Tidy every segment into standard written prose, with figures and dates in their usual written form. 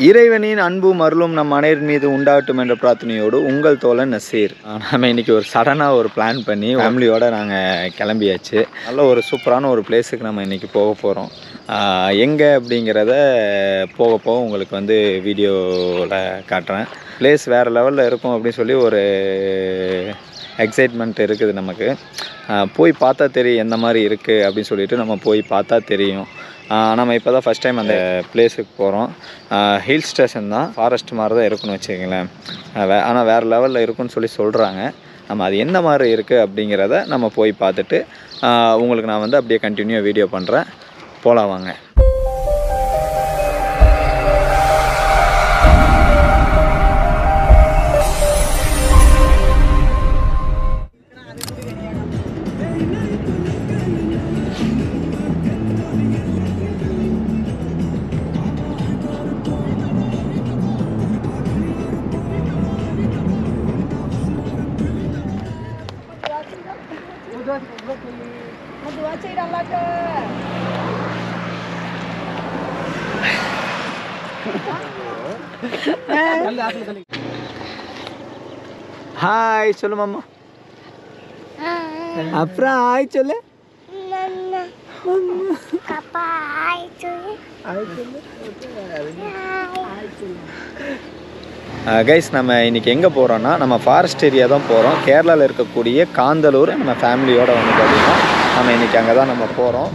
இறைவனின் அன்பும் அருளும் நம் அனைவர் மீது உண்டாகட்டும் என்ற பிரார்த்தனையோடு உங்கள் தோழன் நசீர். நம்ம இன்றைக்கி ஒரு சடனாக ஒரு பிளான் பண்ணி ஃபேமிலியோடு நாங்கள் கிளம்பியாச்சு. நல்ல ஒரு சூப்பரான ஒரு பிளேஸுக்கு நம்ம இன்றைக்கி போக போகிறோம். எங்கே அப்படிங்கிறத போக போக உங்களுக்கு வந்து வீடியோவில் காட்டுறேன். பிளேஸ் வேறு லெவலில் இருக்கும் அப்படின்னு சொல்லி ஒரு எக்ஸைட்மெண்ட் இருக்குது நமக்கு. போய் பார்த்தா தெரியும் எந்த மாதிரி இருக்குது அப்படின்னு சொல்லிட்டு நம்ம போய் பார்த்தா தெரியும். நம்ம இப்போ தான் ஃபஸ்ட் டைம் அந்த பிளேஸுக்கு போகிறோம். ஹில் ஸ்டேஷன் தான், ஃபாரஸ்ட் மாதிரி தான் இருக்குன்னு வச்சுக்கங்களேன். ஆனால் வேறு லெவலில் இருக்குன்னு சொல்லி சொல்கிறாங்க. நம்ம அது என்ன மாதிரி இருக்குது அப்படிங்கிறத நம்ம போய் பார்த்துட்டு உங்களுக்கு நான் வந்து அப்படியே கண்டினியூ வீடியோ பண்ணுறேன். போகலாம் வாங்க. ஹாய் சொல்லு மாமா. அப்புறம் ஹாய் சொல்லு. கைஸ், நம்ம இன்றைக்கி எங்கே போகிறோன்னா நம்ம ஃபாரஸ்ட் ஏரியா தான் போகிறோம். கேரளாவில் இருக்கக்கூடிய காந்தலூர் நம்ம ஃபேமிலியோடு வந்து பார்த்திங்கன்னா நம்ம இன்றைக்கி அங்கே தான் நம்ம போகிறோம்.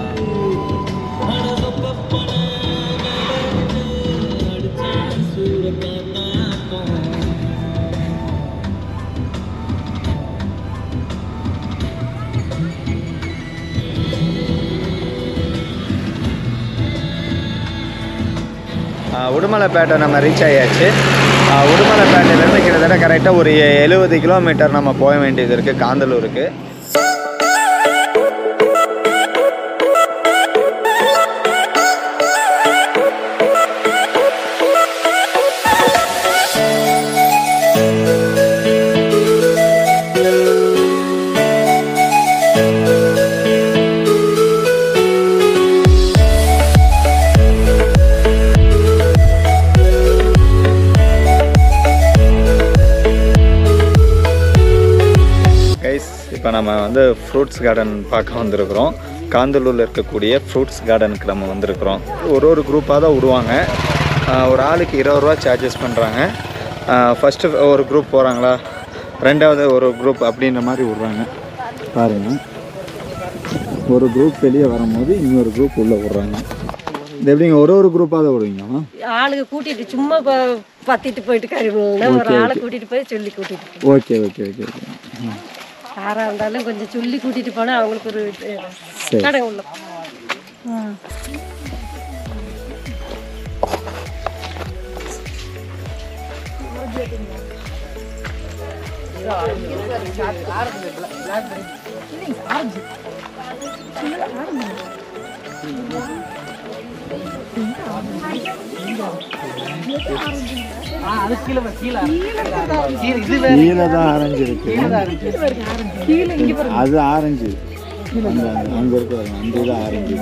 உடுமலைப்பேட்டை நம்ம ரீச் ஆகியாச்சு. உடுமலைப்பேட்டையிலேருந்து கிட்டத்தட்ட கரெக்டாக ஒரு 70 கிலோமீட்டர் நம்ம போக வேண்டியது இருக்குது காந்தலூருக்கு. இப்போ நம்ம வந்து ஃப்ரூட்ஸ் கார்டன் பார்க்க வந்திருக்கிறோம். காந்தலூரில் இருக்கக்கூடிய ஃப்ரூட்ஸ் கார்டனுக்கு நம்ம வந்திருக்கிறோம். ஒரு குரூப்பாக தான் விடுவாங்க. ஒரு ஆளுக்கு 20 ரூபா சார்ஜஸ் பண்ணுறாங்க. ஃபஸ்ட்டு ஒரு குரூப் போகிறாங்களா, ரெண்டாவது ஒரு குரூப் அப்படின்ற மாதிரி விட்றாங்க. பாருங்கள், ஒரு குரூப் வெளியே வரும்போது இன்னொரு குரூப் உள்ளே விட்றாங்க. இது எப்படிங்க ஒரு குரூப்பாக தான் விடுவீங்களா? ஆளுக்கு கூட்டிகிட்டு சும்மா பத்திட்டு போயிட்டு கருவுங்க, ஒரு ஆளை கூட்டிகிட்டு போய் சொல்லி கூட்டிகிட்டு. Okay okay okay okay. யாராக இருந்தாலும் கொஞ்சம் சொல்லி கூட்டிகிட்டு போனால் அவங்களுக்கு ஒரு கடை உள்ள. ஆரஞ்சு இருக்கு, அது ஆரஞ்சு அங்க இருக்கு, அந்த இது ஆரஞ்சு.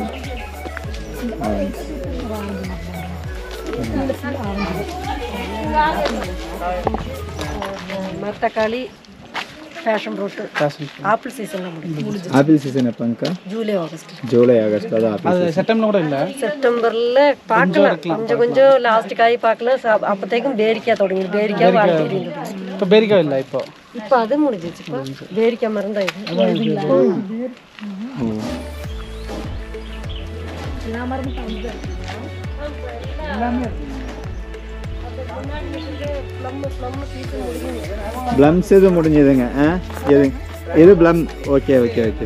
மரத்தக்காளி, பேஷன் ஃப்ரூட், ஆப்பிள் சீசன்ல முடிஞ்சு. ஆப்பிள் சீசன் எப்பங்கா? July August. ஜூலை ஆகஸ்ட் தான் ஆப்பிள். அது செப்டம்பர்ல கூட இல்ல, செப்டம்பர்ல பார்க்கலாம். கொஞ்சம் லாஸ்ட் காய் பார்க்கலாம். அப்போதைக்கும் பேரிக்காய் தொடங்கி, பேரிக்காய் வாழை. இப்போ பேரிக்காய் இல்லை, இப்போ அது முடிஞ்சிச்சு. இப்போ பேரிக்காய் மரம் தான் இது. பிளம்ஸ் இது முடிஞ்சதுங்க. இது பிளம். Okay okay okay.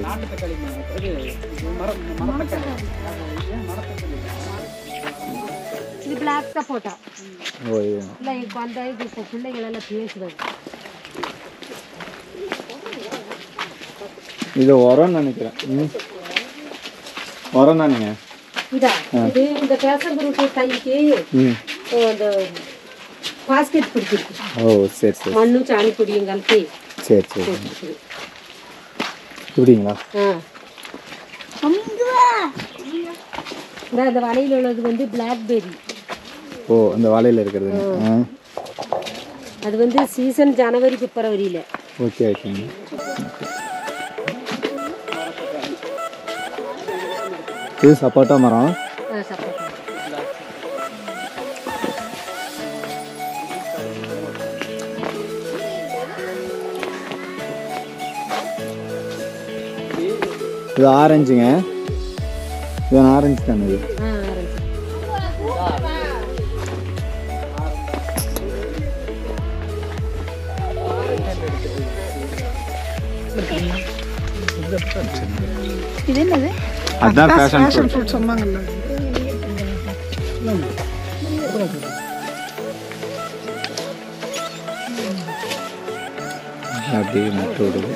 இது பிளாக் சப்போட்டா. ஓ, இல்ல இப்போ அந்த இது இப்போ பிள்ளைகள் எல்லாம் பேசுவாங்க. இது உரம் நினைக்கிறேன். உரம் தானுங்க இதா. இது இந்த பேஷன் ஃப்ரூட் கைக்கு அந்த பாஸ்கெட் பிடிச்சிருக்கு. ஓ சரி சரி. மண்ணு சாணி பொடியும் கலப்பி. சரி சரி. இப்படிங்களா? இந்த வலையில் உள்ளது வந்து பிளாக்பெர்ரி. ஓ அந்த வாழையில் இருக்கிறது. அது வந்து சீசன் ஜனவரி பிப்ரவரியில். ஓகே ஓகேங்க. இது சப்போட்டா மரம். சப்போட்டா. இது ஆரஞ்சுங்க. இது ஆரஞ்சு தானே இது? இது என்னது? அதான் பேஷன் ஃப்ரூட் சொன்னாங்கல்ல. அப்படியே நட்டு விடுது.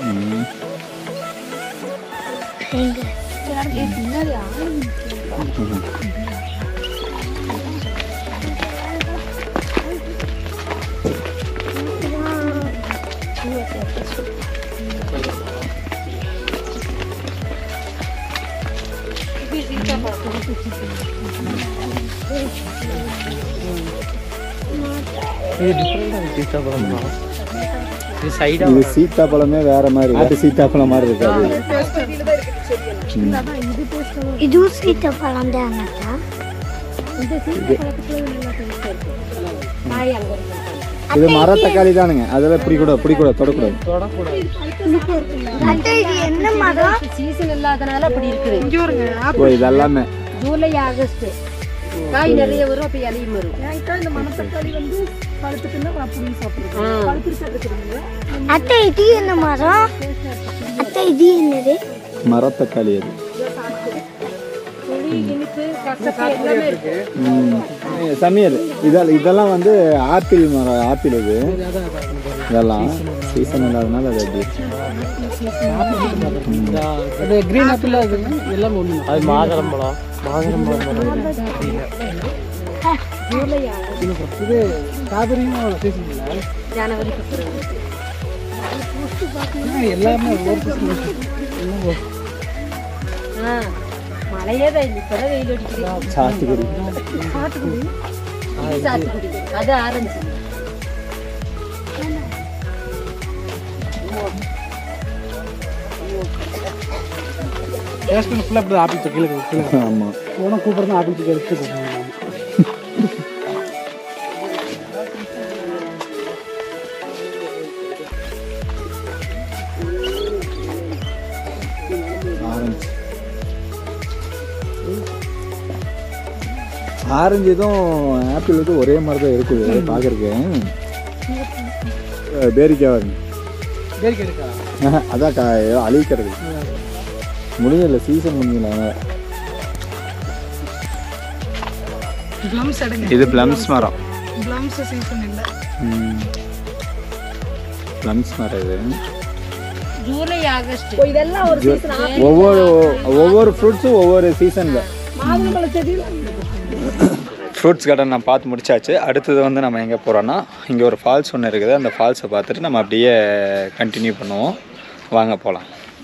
இது சீத்தாப்பழமே வேற மாதிரி, அது சீத்தாப்பழம் மாதிரி இருக்காது. இதுவும் சீத்தாப்பழம் தான். இது மரத்தக்காளி தானுங்க. அதெல்லாம் பிடிக்கூடாது தொடக்கூடாது. என்ன மரம்? சீசன் இல்லாதனால அப்படி இருக்குது. ஓ இது எல்லாமே ஜூலை ஆகஸ்ட் காய் நிறைய வரும். அப்ப இலையும் வரும். இந்த மணத்தக்காளி வந்து பழுத்துட்டுன்னா அப்படி சாப்பிடுறோம். பழுத்துட்டு சாப்பிடுறீங்க. அத்தை இது என்ன மரம்? அத்தை இது என்னது? மரத்தக்காளி. அது சமையல். இதெல்லாம் வந்து ஆப்பிள் மரம். ஆப்பிள் இது இதெல்லாம் சீசன் இல்லாதனால அது அப்படி. கிரீன் ஆப்பிள் எல்லாம் ஒன்று. அது மாதுளம்பழம். இது ஸ்ட்ராபெரியும் சீசன் இல்லை. ஜனவரி எல்லாமே மழையே தான். இப்பதான் வெயில் அடிக்குது. சாத்துக்குடி. அது ஆரஞ்சு. ஃபுல்லாக இப்படி ஆப்பிள் கீழே. ஆமாம் உனக்கு கூப்பிட்றது ஆப்பிள் எடுத்து ஆரஞ்சு இதுவும் ஆப்பிள் இது ஒரே மாதிரி தான் இருக்குது பார்க்குறக்கு. பேரிக்காய் வருங்க. அதான் அழிக்கிறது முடியல. சீசன் முடியல. இது பிளம்ஸ் மரம். பிளம்ஸ் மரம் இது. ஜூலை ஆகஸ்ட் இதெல்லாம் ஒரு சீசன். ஒவ்வொரு ஃப்ரூட்ஸும் ஒவ்வொரு சீசனில். ஃப்ரூட்ஸ் கார்டன் நான் பார்த்து முடிச்சாச்சு. அடுத்தது வந்து நம்ம எங்கே போகிறோன்னா, இங்கே ஒரு ஃபால்ஸ் ஒன்று இருக்குது. அந்த ஃபால்ஸை பார்த்துட்டு நம்ம அப்படியே கண்டினியூ பண்ணுவோம். வாங்க போகலாம்.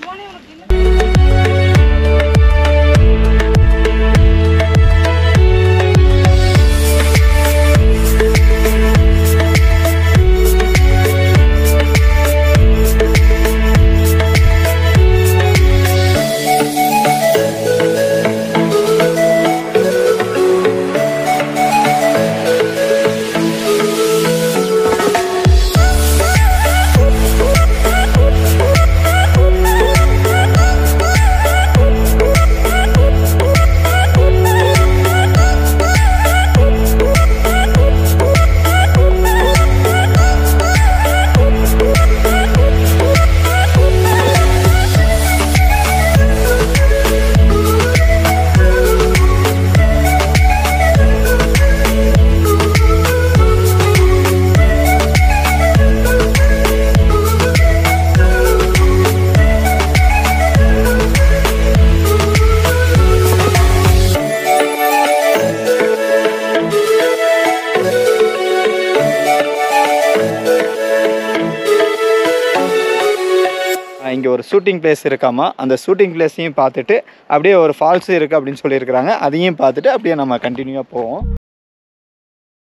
இங்கே ஒரு ஷூட்டிங் பிளேஸ் இருக்காமா, அந்த ஷூட்டிங் பிளேஸையும் பார்த்துட்டு அப்படியே ஒரு ஃபால்ஸும் இருக்குது அப்படின்னு சொல்லியிருக்கிறாங்க. அதையும் பார்த்துட்டு அப்படியே நம்ம கண்டினியூவாக போவோம்.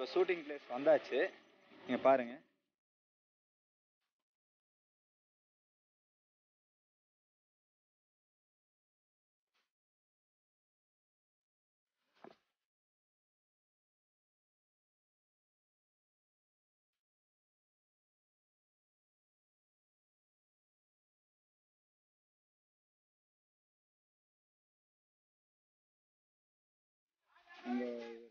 இப்போ ஷூட்டிங் பிளேஸ் வந்தாச்சு, நீங்கள் பாருங்கள். இங்கே